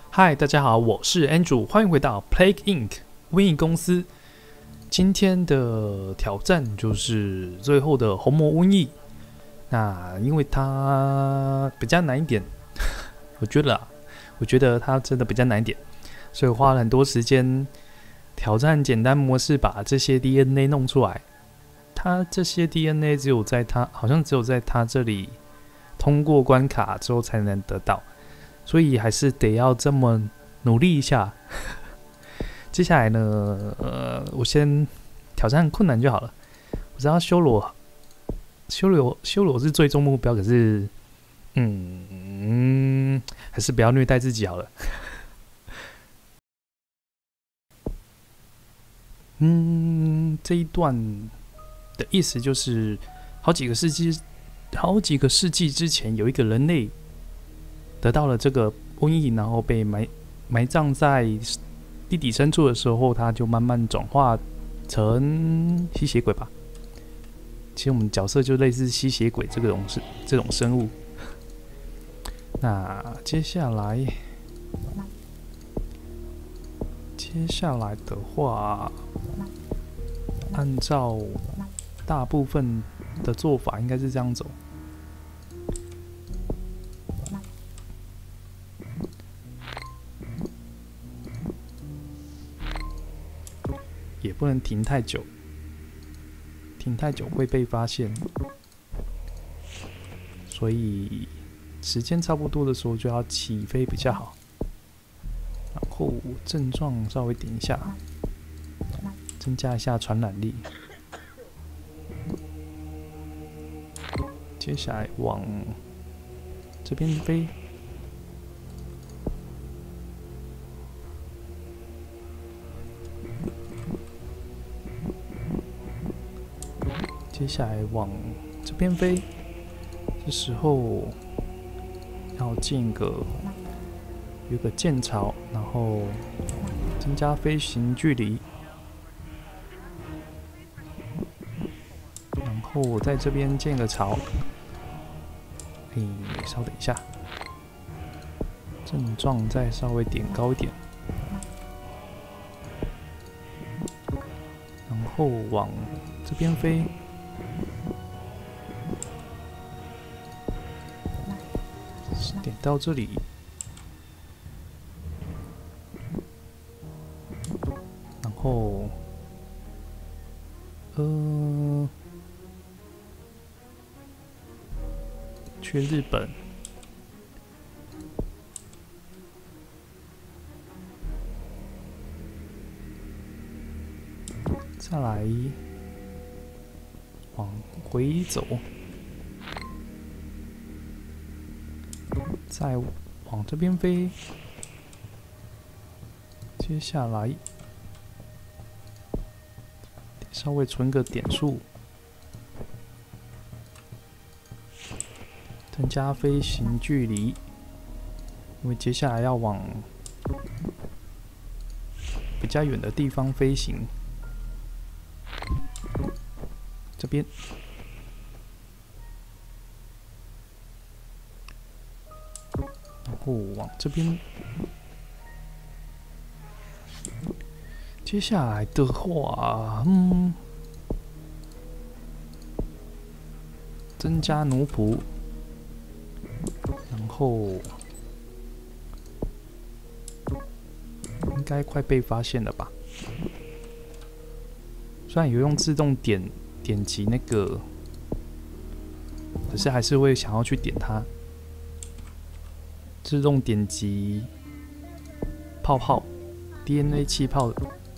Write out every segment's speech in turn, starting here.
嗨，大家好，我是 Andrew，欢迎回到 Plague Inc. 瘟疫公司。今天的挑战就是最后的红魔瘟疫。那因为它比较难一点，我觉得它真的比较难一点，所以我花了很多时间挑战简单模式，把这些 DNA 弄出来。它这些 DNA 好像只有在它这里通过关卡之后才能得到。所以还是得要这么努力一下。接下来呢，我先挑战困难就好了。我知道修罗是最终目标，可是，还是不要虐待自己好了。这一段的意思就是，好几个世纪之前，有一个人类得到了这个瘟疫，然后被埋葬在地底深处的时候，它就慢慢转化成吸血鬼吧。其实我们角色就类似吸血鬼这种生物。那接下来的话，按照大部分的做法，应该是这样走。也不能停太久，停太久会被发现，所以时间差不多的时候就要起飞比较好。然后症状稍微点一下，增加一下传染力。接下来往这边飞。接下来往这边飞，这时候要有个剑槽，然后增加飞行距离，然后在这边建个槽。稍等一下，症状再稍微点高一点，然后往这边飞。点到这里，然后去日本，再来往回走。再往这边飞，接下来稍微存个点数，增加飞行距离，因为接下来要往比较远的地方飞行。这边。往这边，接下来的话，增加奴仆，然后应该快被发现了吧？虽然有用自动点击那个，可是还是会想要去点它。自动点击泡泡 DNA 气泡，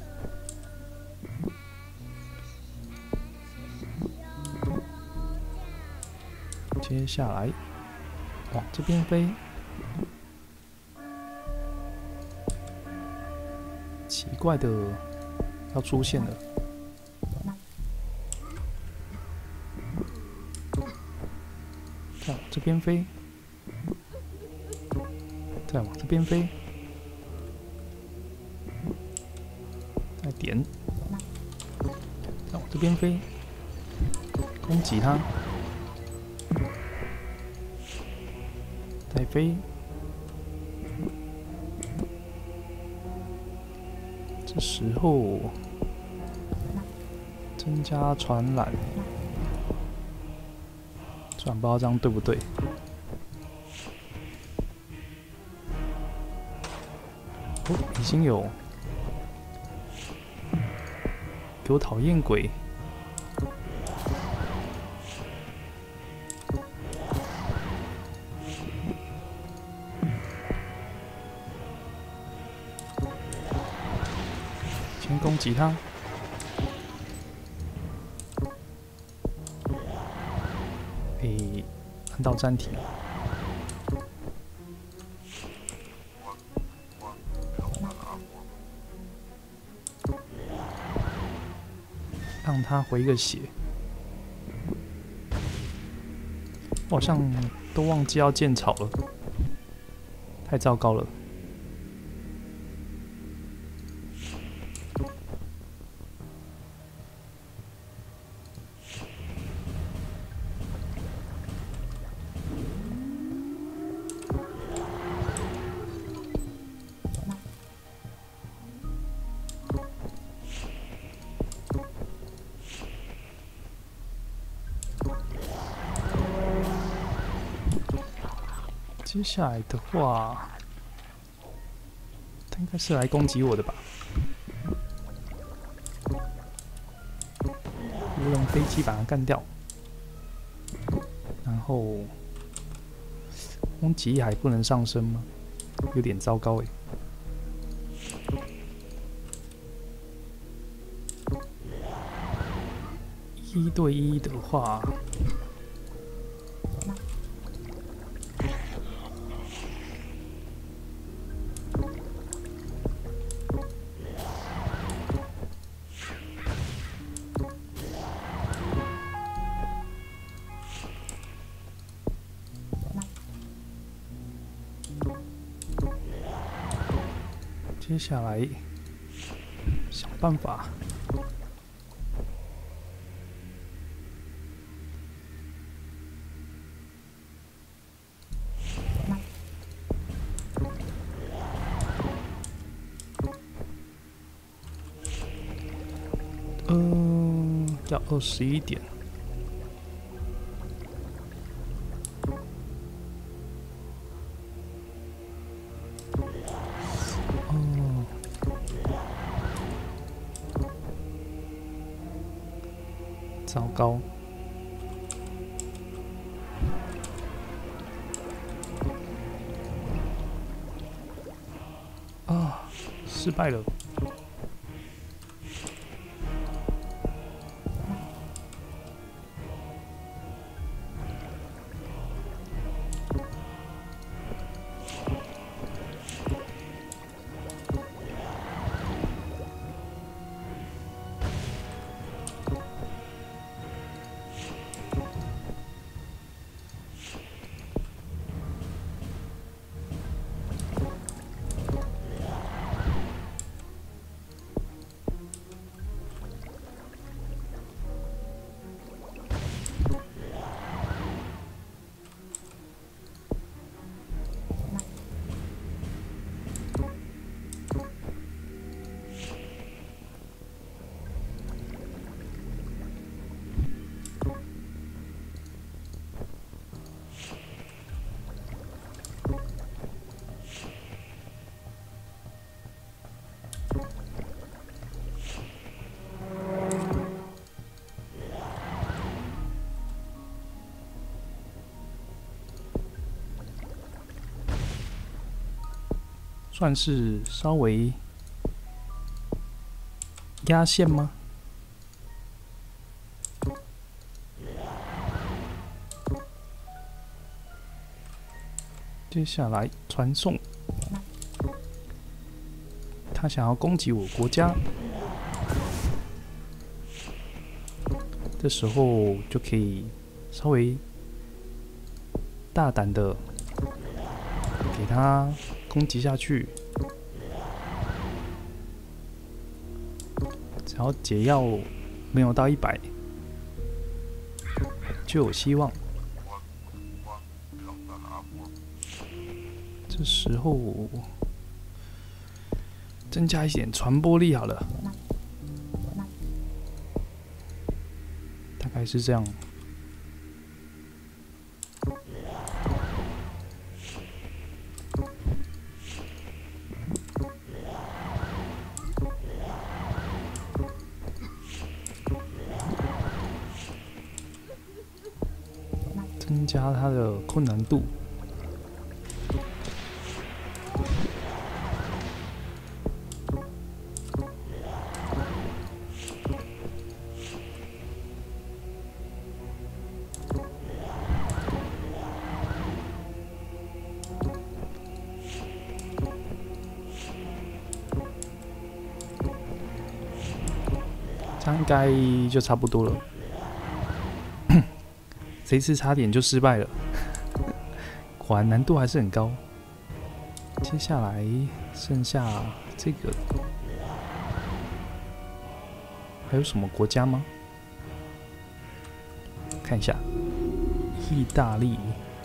接下来往这边飞，奇怪的要出现了，再往这边飞。再往这边飞，再点，再往这边飞，攻击它，再飞， 这时候增加传染，不知道这样对不对？哦，已经有给我讨厌鬼！先攻击他。按到暂停。让他回个血。我好像都忘记要建草了，太糟糕了。接下来的话，他应该是来攻击我的吧？无人飞机把它干掉，然后攻击还不能上升吗？有点糟糕哎。1对1的话。接下来想办法，要21点。糟糕！啊，失败了。算是稍微压线吗？接下来传送，他想要攻击我国家，这时候就可以稍微大胆的给他攻击下去，只要解药没有到100，就有希望。这时候增加一点传播力好了，大概是这样。增加它的困难度。这样应该就差不多了。这一次差点就失败了，果然难度还是很高。接下来剩下这个，还有什么国家吗？看一下，意大利。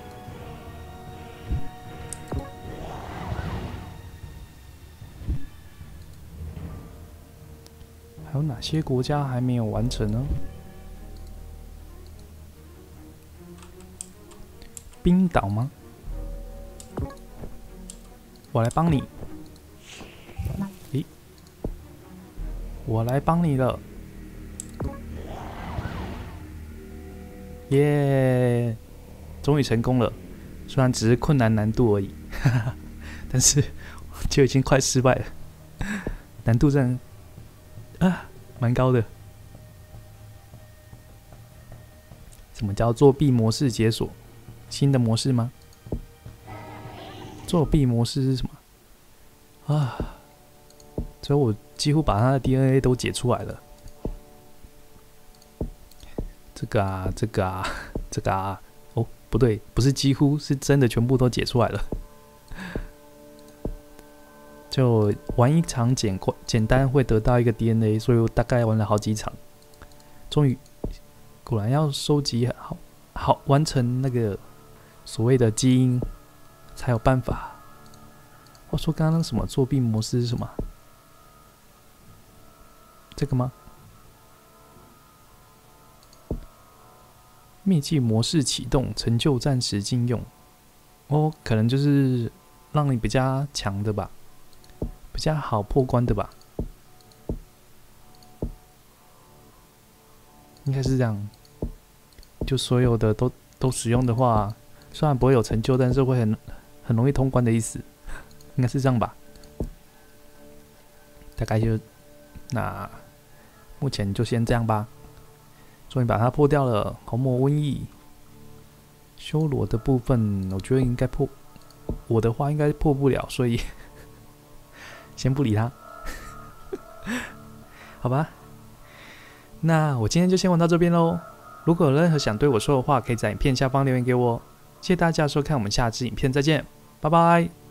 还有哪些国家还没有完成呢？冰岛吗？我来帮你。咦，我来帮你了。耶！终于成功了，虽然只是困难难度而已，但是就已经快失败了。难度真的啊，蛮高的。什么叫作弊模式解锁？新的模式吗？作弊模式是什么啊？所以我几乎把他的 DNA 都解出来了。这个啊，哦，不对，不是几乎，是真的全部都解出来了。就玩一场简单会得到一个 DNA， 所以我大概玩了好几场，终于果然要收集好完成那个所谓的基因才有办法。我说刚刚什么作弊模式是什么？这个吗？秘技模式启动，成就暂时禁用。哦，可能就是让你比较强的吧，比较好破关的吧，应该是这样。就所有的都使用的话，虽然不会有成就，但是会很容易通关的意思，应该是这样吧。大概就那目前就先这样吧。终于把它破掉了，红魔瘟疫。修罗的部分，我觉得应该破，我的话应该破不了，所以先不理他，好吧？那我今天就先玩到这边喽。如果有任何想对我说的话，可以在影片下方留言给我。谢谢大家收看，我们下支影片再见，拜拜。